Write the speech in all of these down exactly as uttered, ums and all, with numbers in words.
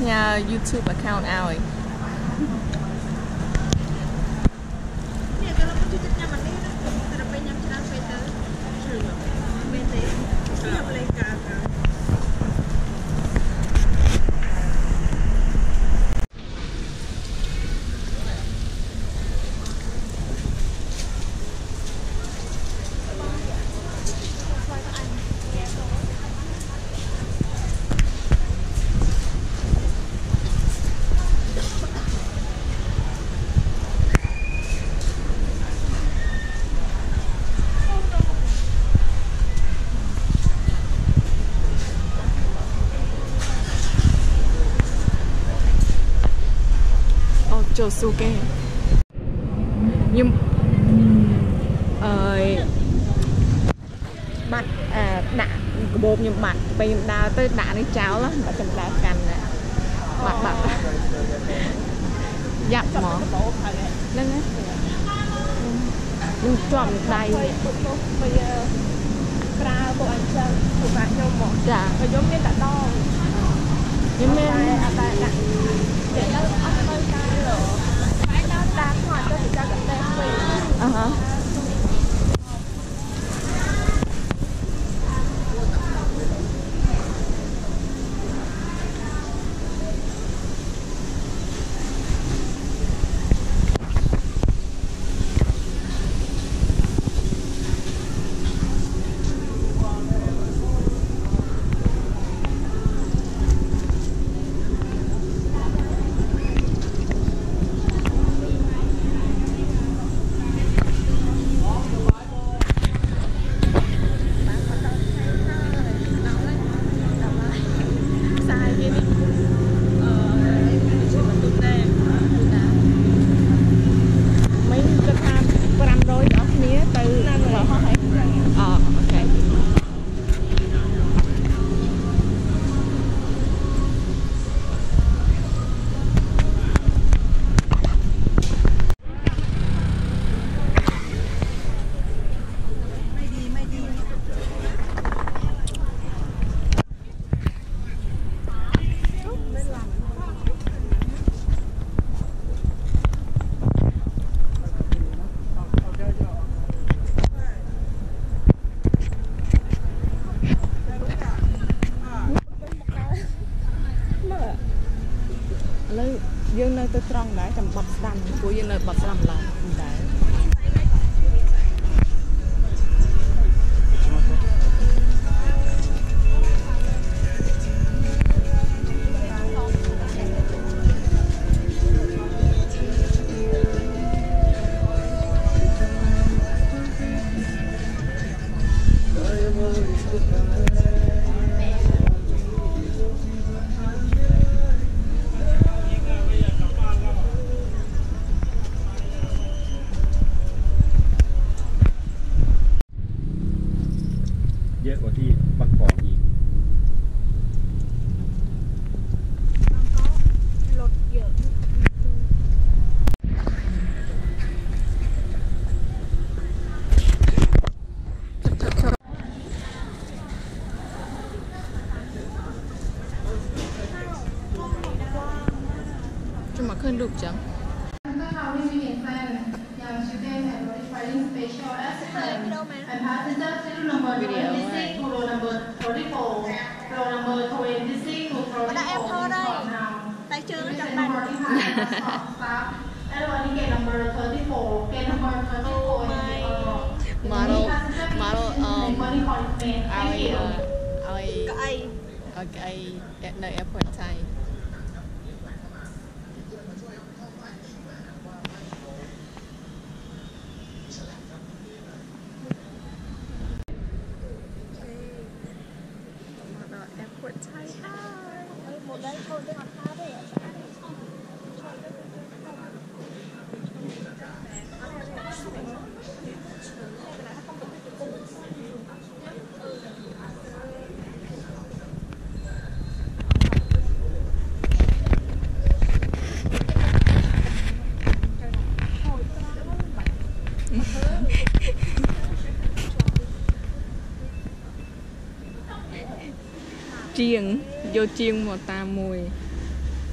nhà YouTube account ao ấy. Chỗ su kê nhưng ờ bạn à đạn bột nhưng bạn bây giờ đào tới đạn đi cháo lắm mà chấm đá cằn nè bạn bạn dặm mỏ lên á nhưng chọn đầy bây giờ ra bộ anh chân của bạn nhau mỏ dạ và giống như đã đo nhưng mà để nó ăn hơi cay rồi phải nó ra khỏi cho người ta gặp tên quỳ à hả dương nơi tôi trông đấy chầm bật đầm của dương nơi bật đầm là đấy cuma khơi đục chẳng đã em thôi đây tay chưa nó chặt bàn model model um ai ai cái ai at the airport Thai một đây thôi tôi học khá đấy chiêng vô chiêng một ta mùi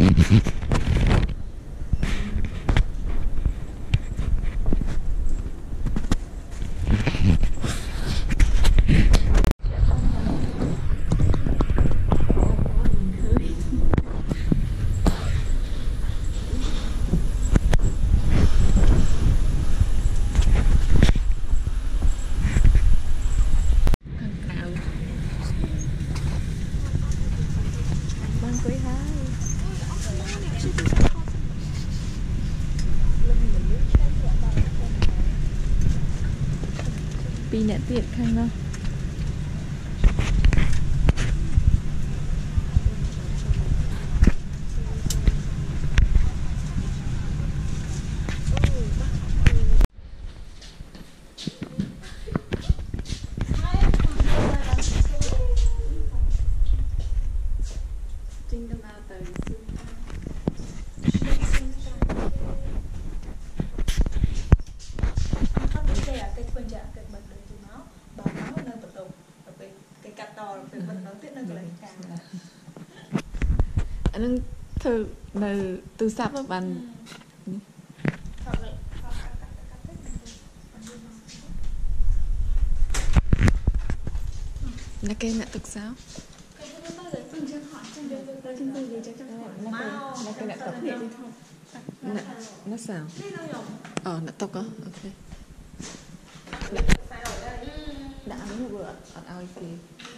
Pi nè tiệt khăn đó. Anh thử từ từ sắp á bạn là cây nè thực sao là cây nè tộc nó sao ờ nè tộc á ok đã ăn vừa ăn ao kì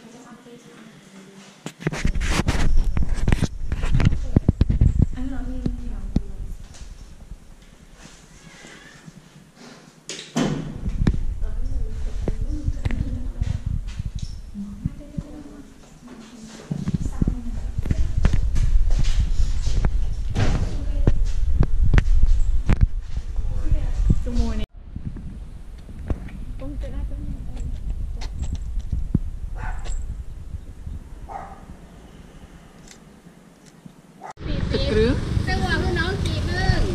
rứa cái quả nó nấu kịp luôn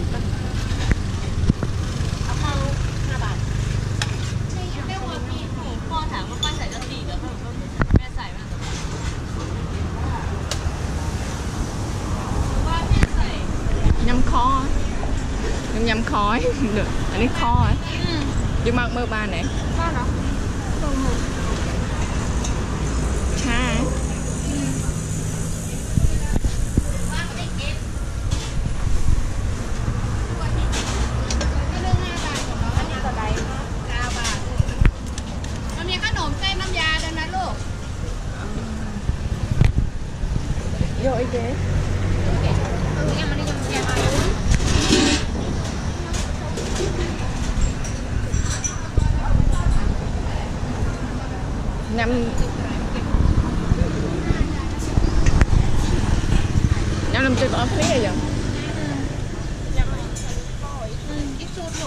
áo phao hai bát cái quả kịp kho thẳng nó quay sải cho tỉ nữa mẹ sải mà nhâm kho nhâm nhâm khói được anh ấy kho ấy nhưng mà mơ ba này kho nó cha vô ý kế nhâm nhâm làm chơi có phí rồi ít sốt lụng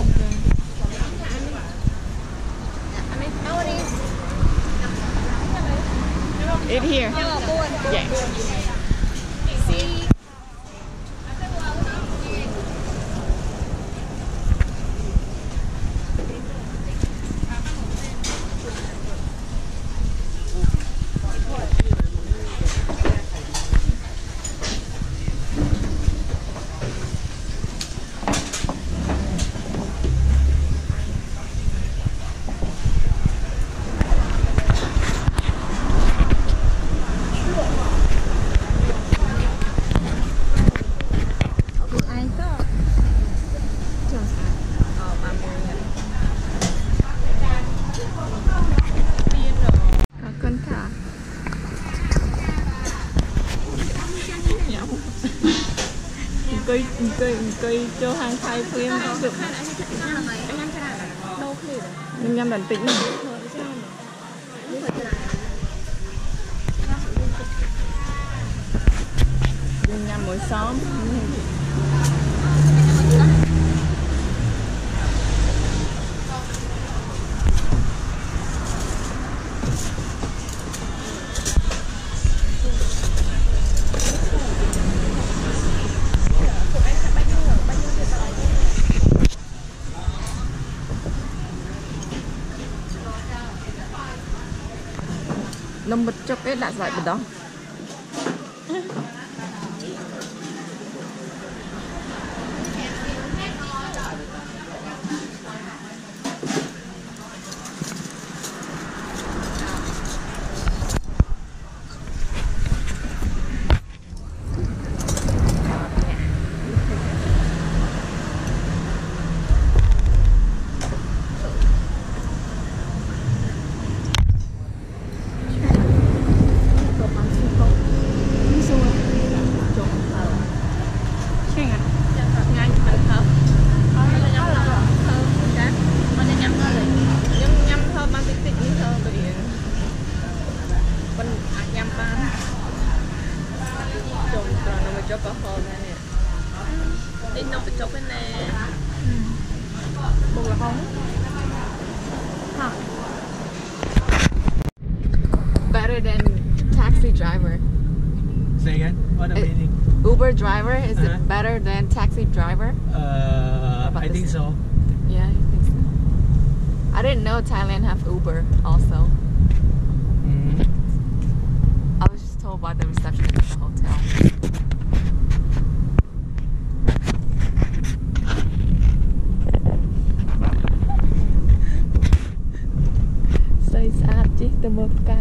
Eat here. Yeah. cây cây cây cho hàng khai phim được năm năm bản tĩnh năm mỗi xóm nông bật cho cái đã giải bật đó chốt có hơn nè. Đi nông bị chốt bên nè. Buồn là không. Hả? Better than taxi driver. Say again. What the meaning? Uber driver is Uh-huh. it better than taxi driver? Uh, I think so. Yeah, I think so. I didn't know Thailand have Uber also. Mm. I was just told by the receptionist at the hotel. Xây sát chứ từ một ca.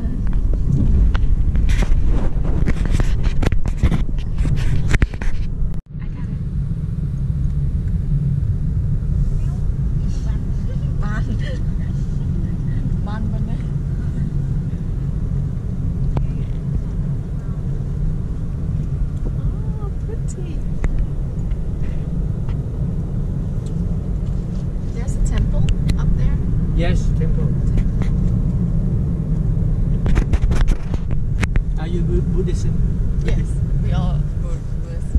There's a temple up there. Yes, temple. Are you Bu- Buddhism? Yes, we all Buddhist.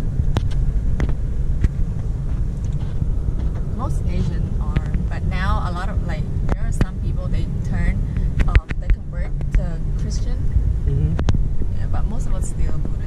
Most Asian are, but now a lot of like there are some people they turn, um, they convert to Christian. Mm-hmm. Yeah, but most of us still Buddhist.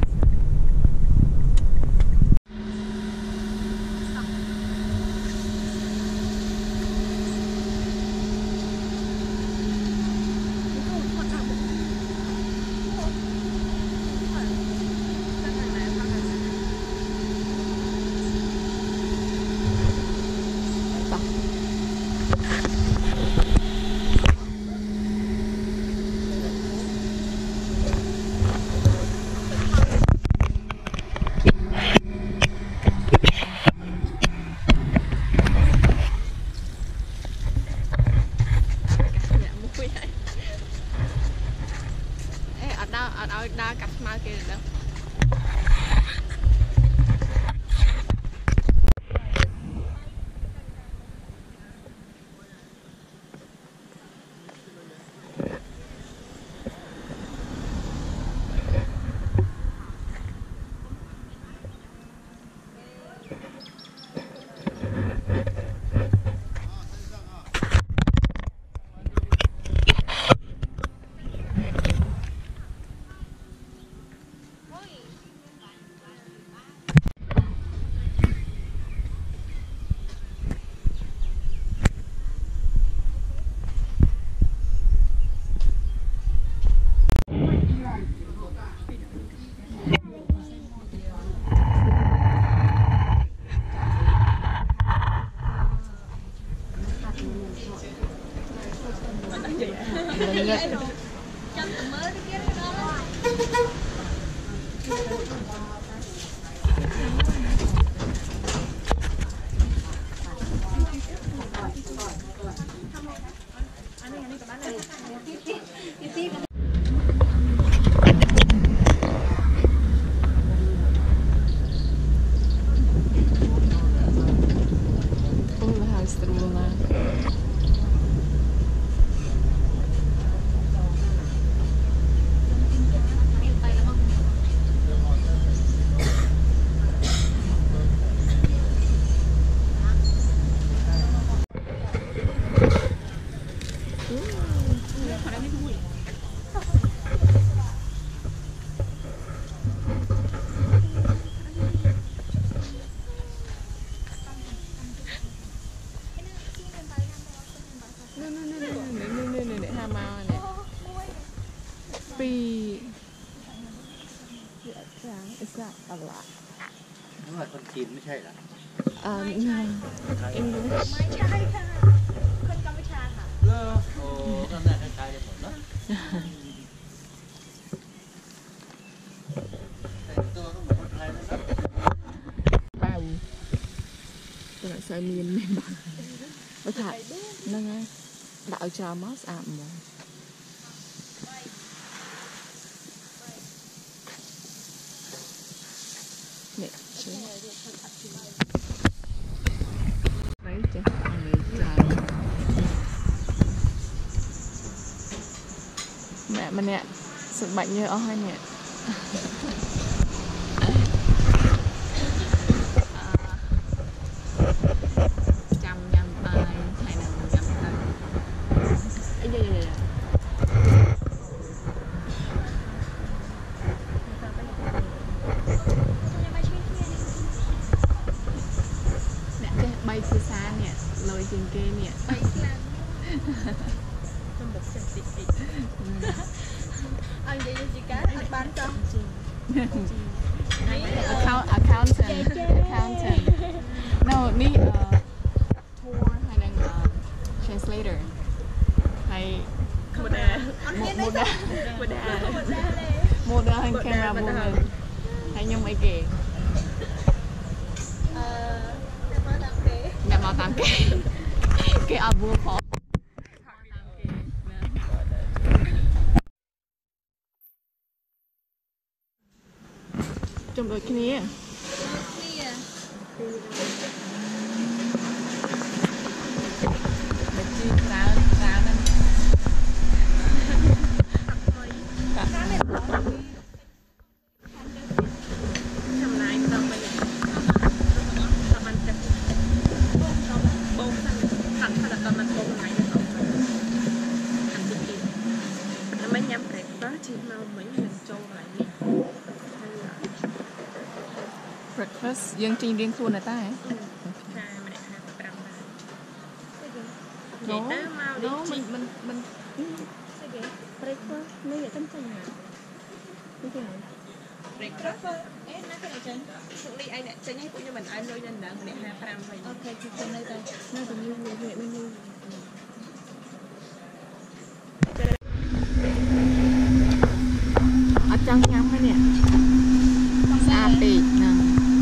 Ở đa cặp mai kia được đâu. Is that a lot? นั่นว่าคนจีนไม่ใช่เหรอ Um, no. English. ไม่ใช่ค่ะคนกัมพูชาค่ะเลอโอ้ก็น่าคล้ายๆกันหมดเนาะแต่งตัวก็เหมือนคนไทยนะครับ Bao. Tôi lại xoay miên miên bằng. Nó thật. Nó ngay. Đạo cho mát ảm mà. Nè, chứ. Lấy chứ. Lấy trời. Mẹ mà nè. Sự bệnh như ơi nè. ជាងគេនេះបីខ្លាំងខ្ញុំបុកចេះតិចតិចអញ្ចឹងជីកាអត់បានចង់ជី account accountant accountant no នេះ tour ហើយនឹង translator ហើយ model model model ហើយ camera woman ហើយខ្ញុំអីគេអឺអ្នកមកតាមគេអ្នកមកតាមគេគេអត់បួផងចំដូចគ្នាគ្នាបើជីច្រើនច្រើនហ្នឹងចំណាយដល់វិញតាមបានទឹកបងតាមខាត់ខាត់ដល់មកបងថ្ងៃនេះអត់អានទីទីតែមិនញ៉ាំ breakfast ជីមកមិញនឹងចូលកន្លែងនេះ breakfast យើងជិះរៀងខ្លួនតែតែម្នាក់ហាប្រាំដែរនិយាយទៅមកនេះមិនមិនមិនស្អីគេ breakfast នេះតែចេញណានេះគេ breakfast អេណាគេចេញពួកនេះឯងអ្នកចេញឲ្យពួកខ្ញុំមិនឲ្យលុយនៅនឹងម្នាក់ហាប្រាំវិញអូខេគឺចេញនៅតែនៅតែមានវាមានមានអត់ចង់ញ៉ាំហ្នឹងនេះស្អាតពេកហ្នឹង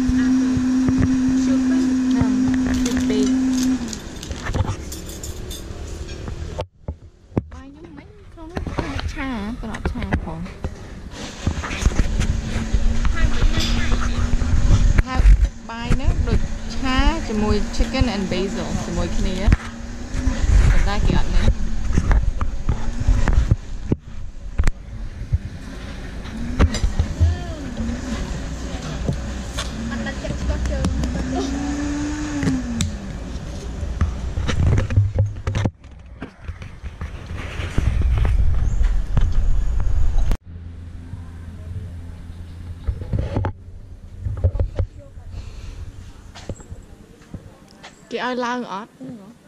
ជាមួយ chicken and basil ជាមួយគ្នាប៉ុន្តែគេអត់នេះអត់ដាក់ចិត្តស្គាល់ជើងគេឲ្យឡើងអត់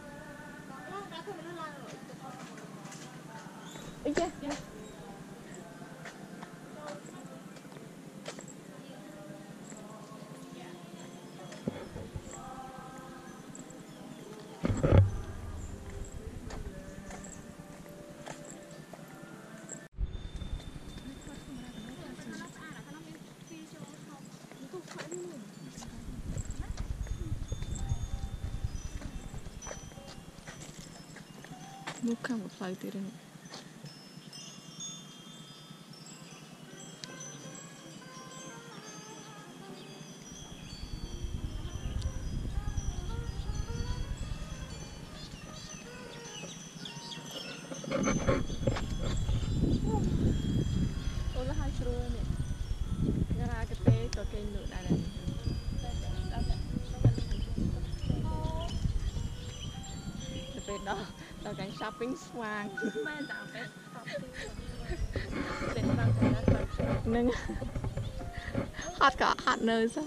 អីចេះមុខខាងផ្លូវទៀតនេះអូលហើយជ្រួលនេះយារ៉ាកទេក៏គេលក់ដែរនេះទៅដល់ដល់កាញ់ shopping ស្វាងមែនតាពេលពេលបានទៅនឹងហត់ក៏ហត់នៅសោះ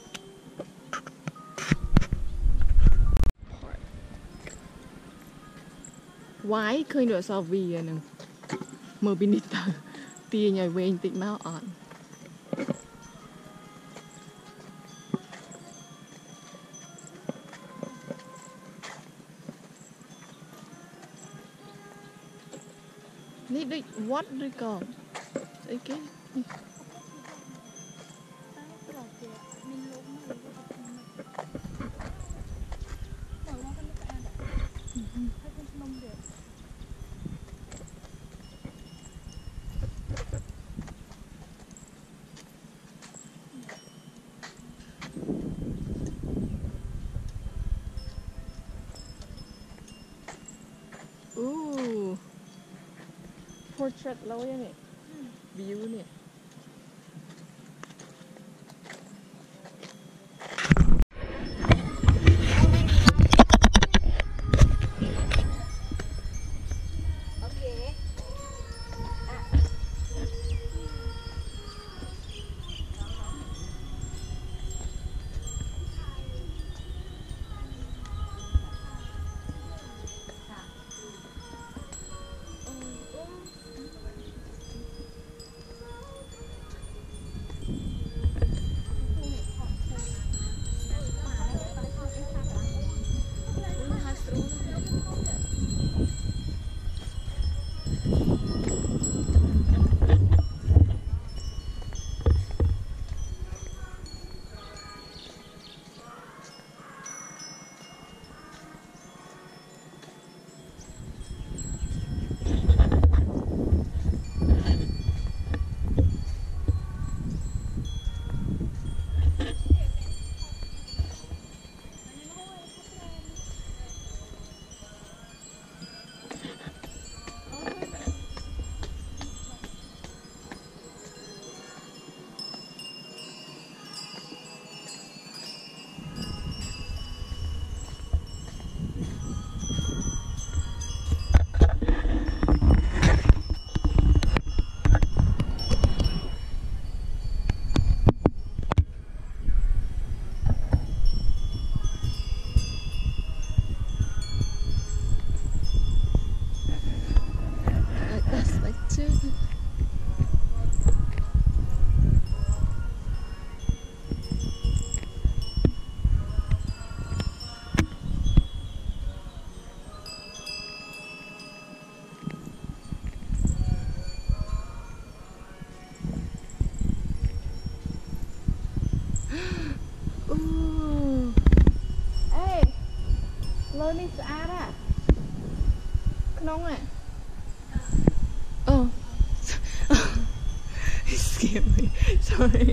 វាយឃើញដូចអសវីហ្នឹងមើលពីនេះទៅទាញឲ្យវែងតិចមកអត់នេះដូច what ឬក៏ស្អីគេportrait ឡូយនេះ view នេះអនេះស្អាតហ่ะក្នុងហ่ะ Oh it scared me sorry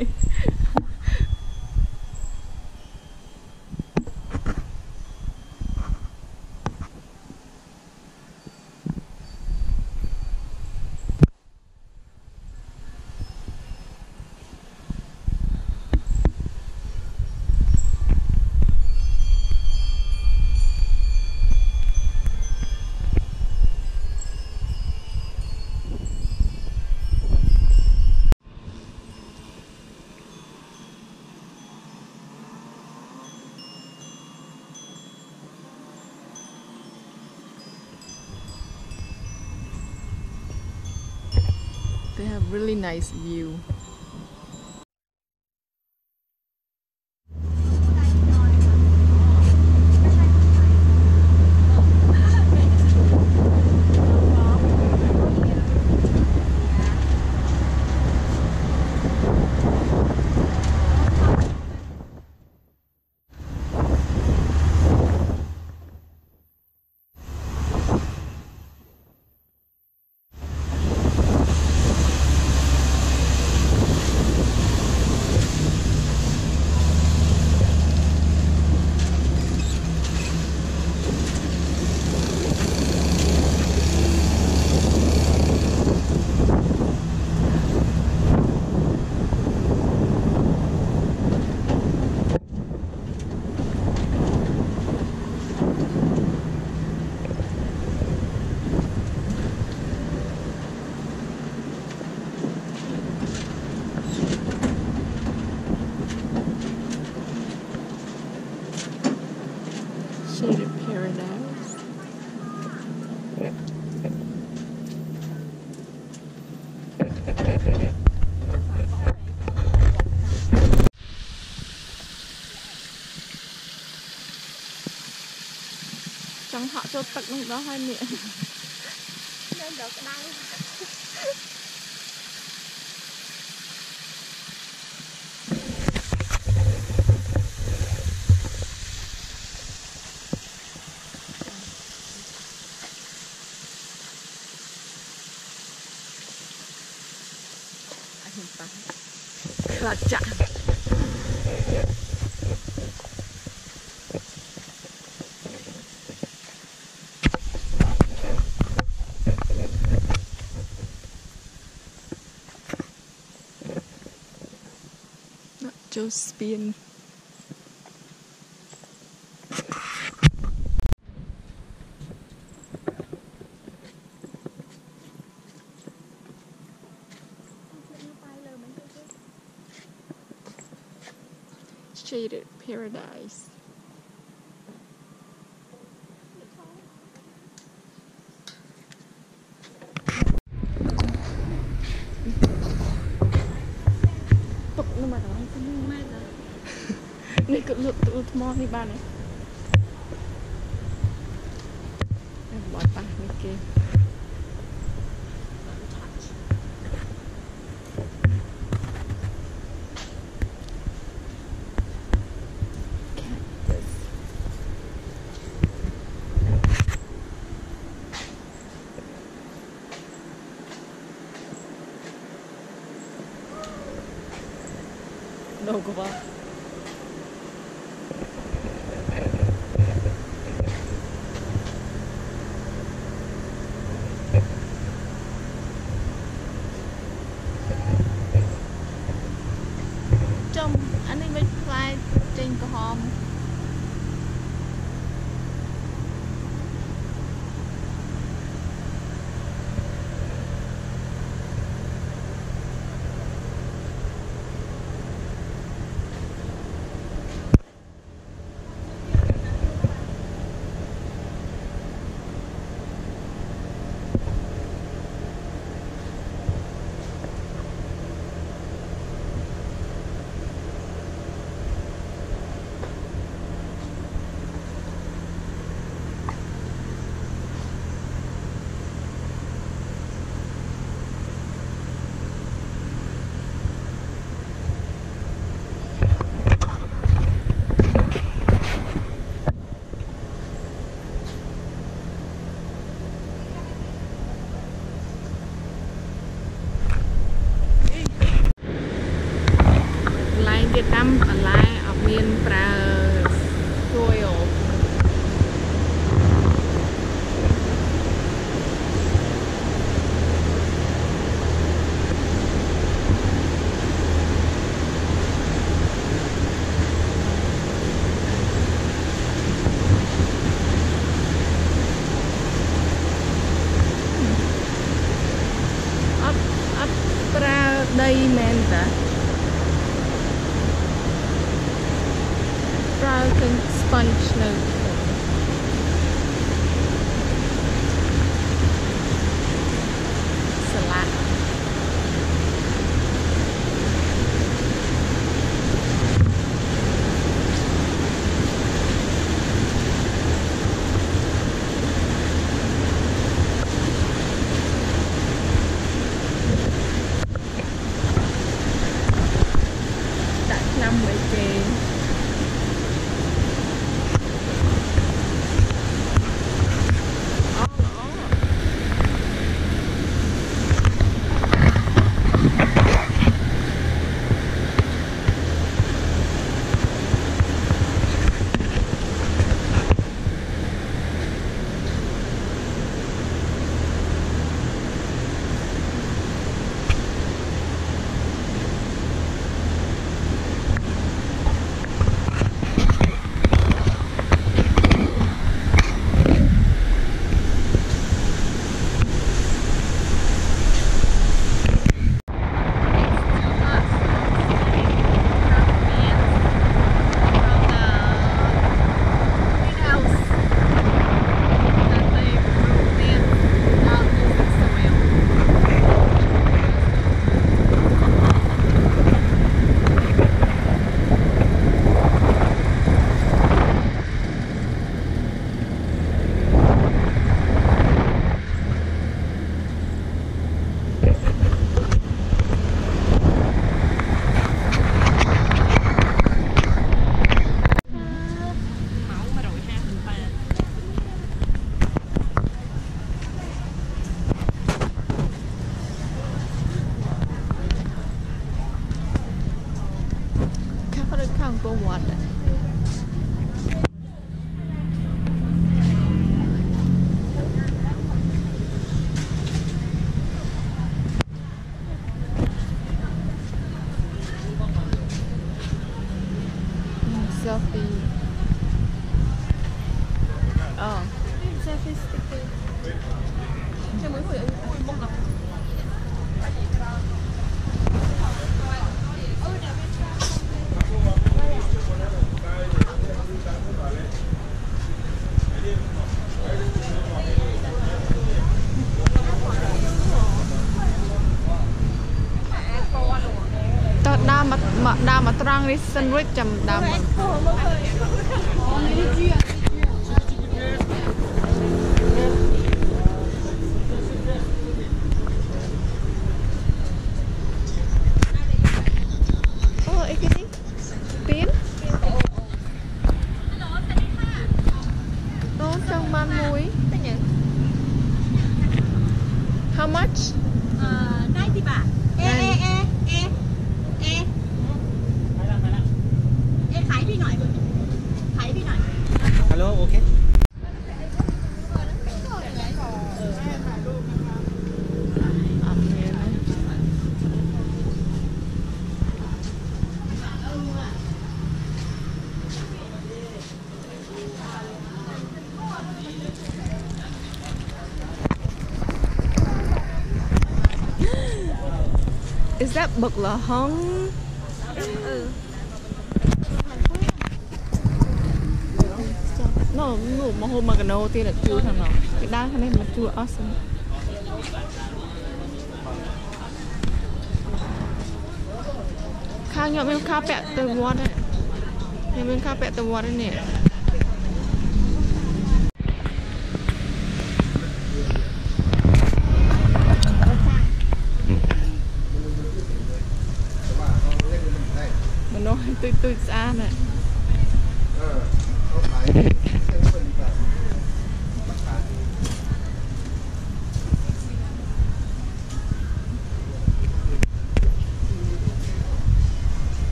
They have really nice view. Shaded Paradise. Chẳng họ cho tận lúc đó hai miệng. Nên được cái đau. Là chạm Josephine. Shaded Paradise. Tục nhưng mà đó không mát rồi. Này cứ lượt tụi mò đi ba này. Em bỏ tay này kia. Đâu có vào. Trong anh ấy mới fly trên cái hòm. Việt Nam ở lại ở miền Brazil đây men ta broken sponge no salad năm vậy chị Không có quạt selfie ờ selfie sticker cho mấy người ui bông ngọc đa mặt mà đa mặt trăng đi sandwich chầm đa mặt oh cái gì pin nó trong ban muối how much ninety baht ê ê ê ê ê ê khải đi nói khải đi nói hello ok Is that bậc là hông? Ừ. Nó ngủ mà hôm mà cái nô tiên là chua thằng nào. Cái đá thằng này là chua awesome. Khang nhọ bên kha pẹ từ water đấy. Nhọ bên kha pẹ từ water đấy nè. Nó tươi tươi xa này.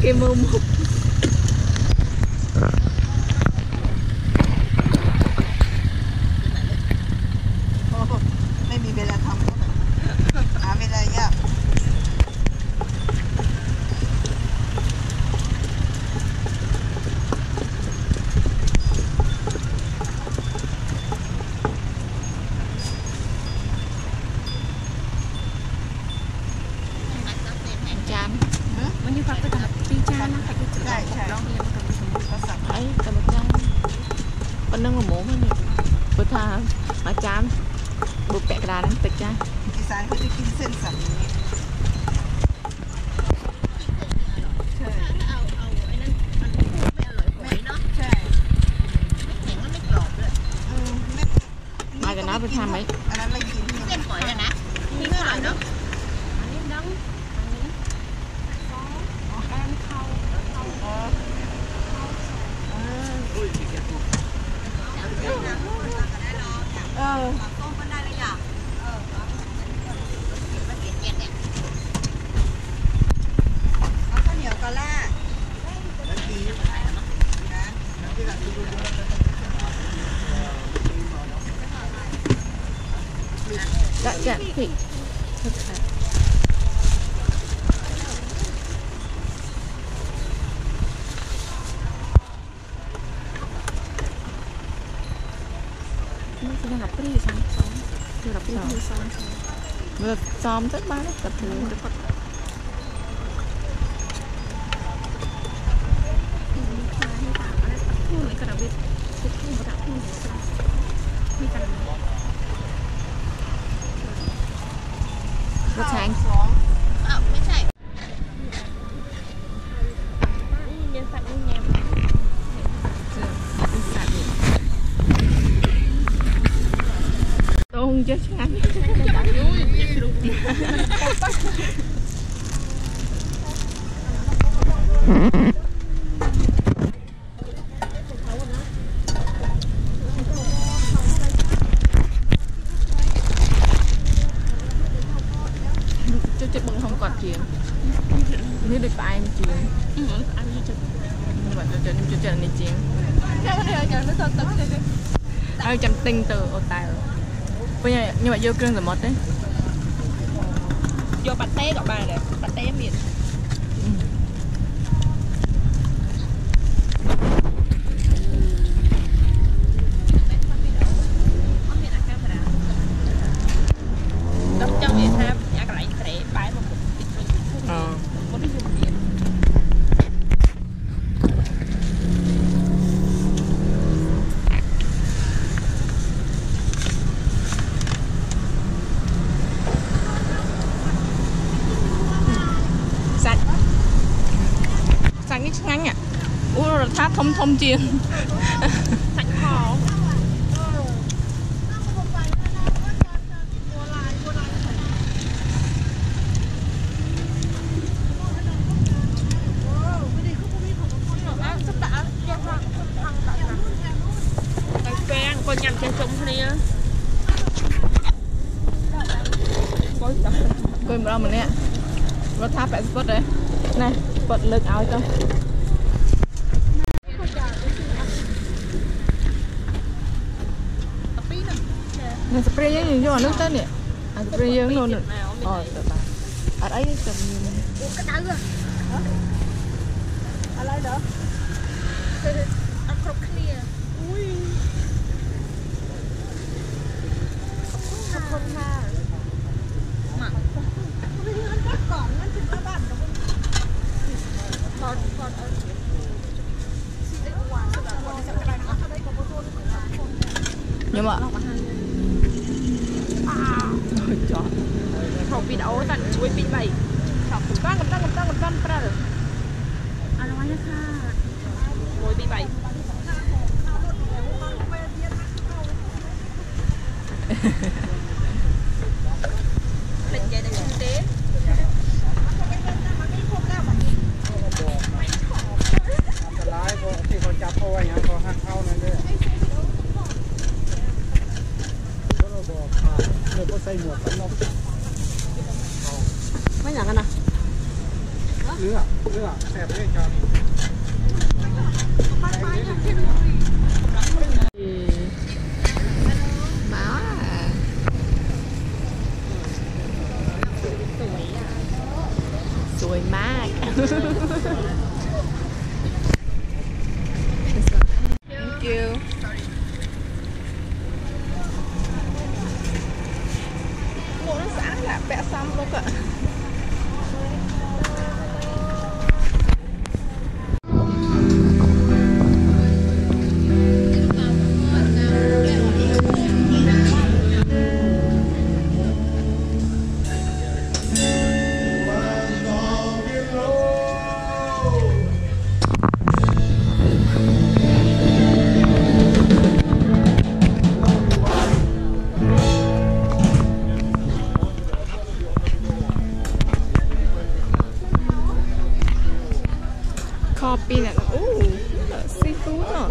เกมมือมุกไม่มีเวลาทำหาเวลายากมันอยู่ฝั่งตะวันตีจ้านะแต่ที่จุดใช่ใช่ร้องเรียนกันสมมติภาษาไอ้ตะวันจ้าคนนั่งกับหมูมันนี่เปิดทางมาจามบุกแปะกระดานนั่นติดจ้าอีสานเขาจะกินเส้นสันนี้ใช่เอาเอาไอ้นั่นมันไม่อร่อยไม่เนาะใช่ไม่แข็งแล้วไม่กรอบด้วยเออไม่มาจากน้าไปทำไหมอันนั้นไม่กินเส้นฝอยอะนะมีเท่าไหร่เนาะอันนี้ดังอันนี้แกงข้าวข้าวเออเออเออต้มกันได้เลยอ่ะเออมันเปลี่ยนเปลี่ยนเนี่ยเอาข้าวเหนียวกะลาจะจะผิดนี่คือระดับปรีซ้ำซ้อมระดับปรีซ้อมระดับซ้อมจัดบ้านกับเธอรถแข่งสองอ้าวไม่ใช่นี่เรียนสัตว์นี่แง่ตรงเยอะช่างchất bưng không còn chuyện nếu được ai mà chuyện ai như chuyện nhưng mà chuyện chuyện chuyện này chuyện ai chăm tinh từ ô tài bây giờ nhưng mà vô cương rồi một đấy vô bạch té gọi bà này bạch té miệng ngắn à, ủa rồi tháp thông thông chiên, sạch kho. Cái con nhầm trên trống thế này á, coi mà đâu mình nè, nó tháp lại spot đấy, này spot lực áo cho. Này spray giấy gì cho nước tới nè, à spray giấy luôn rồi, ờ, ở đấy cầm. Cái đau rồi, ở đây đó, ăn cốc kia, ui, không ha, mà, ăn cốc còn, ăn thịt ba bàn đâu, còn còn ở, nhưng mà không bị đau tận chuối bị bảy chọc con con con con con con ra rồi ăn nói nháค่ะchuối bị bảy lịch vậy để kinh tế lái có thì còn chặt thôi nhá có hàng thau này đấy mấy nhà cái nào ลือกเลือกแสบเลยจอนมาสวยมาก Thank you หนูน่าสะอาดแหละแปะซ้ำลูกอะคอปีนอ่ะโอ้ซีฟู้ดเนาะ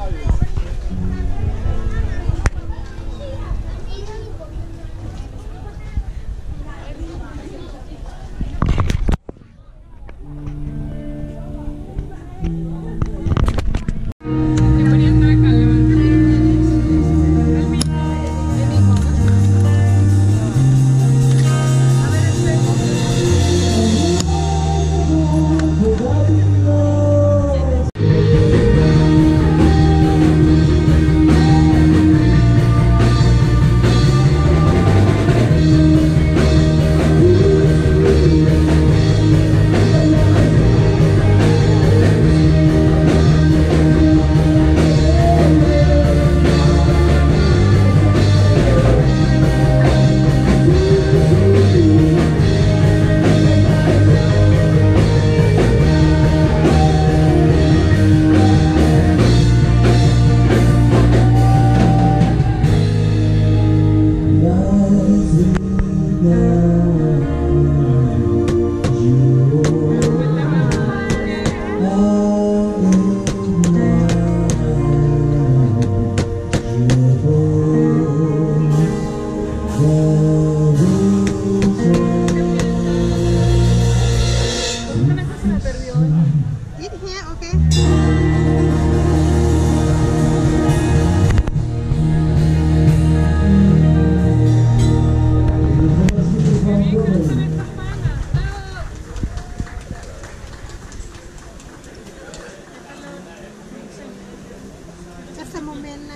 โมเมนต์นะ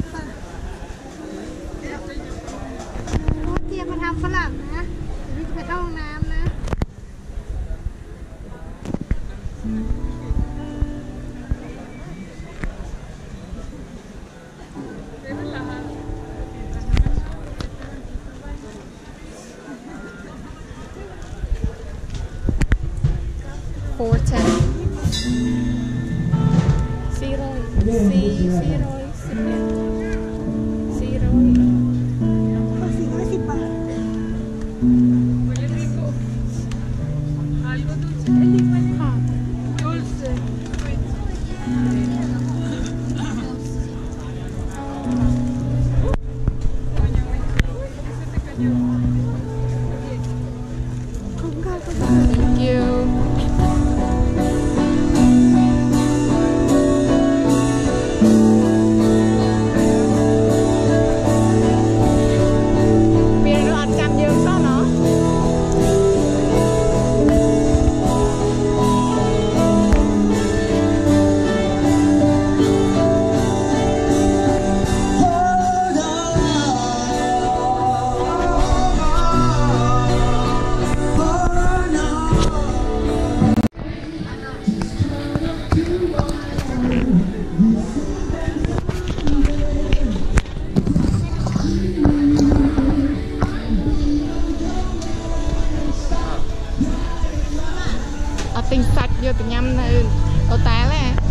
เตรียมมาทำฝรั่งนะเดี๋ยวพี่จะไปเข้าห้องน้ำนะโฟร์เทนสี่ร้อยสี่สี่ร้อยสิบเอ็ดสี่ร้อยสี่ร้อยสิบบาท Thank you เอาติงសាច់យកទៅញ៉ាំនៅអូតែលហ៎